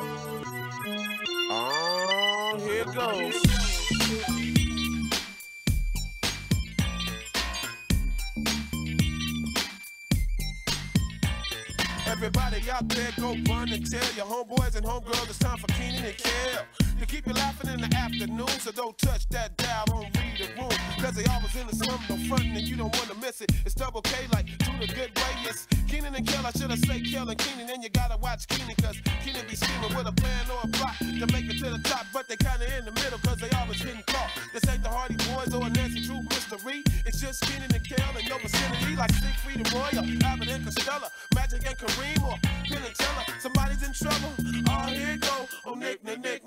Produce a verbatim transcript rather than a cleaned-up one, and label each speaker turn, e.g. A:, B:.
A: Oh, here it goes. Everybody out there go run and tell your homeboys and homegirls it's time for Kenan and Kel to keep you laughing in the afternoon. So don't touch that dial, don't read the room, cause they always in the something no frontin' and you don't wanna miss it. It's double K like do the good way. It's Kenan and Kel, I should've said Kel and Kenan, and you gotta watch Kenan cause Kenan be scheming with a plan or a plot to make it to the top, but they kinda in the middle cause they always getting caught. This ain't the Hardy Boys or a Nancy Drew mystery. It's just Kenan and Kel in your vicinity like Siegfried and Roy or Abbott and Costello, Magic and Kareem or Penn and Teller. Somebody's in trouble. Oh, here it go. Oh, Nick, Nick, Nick.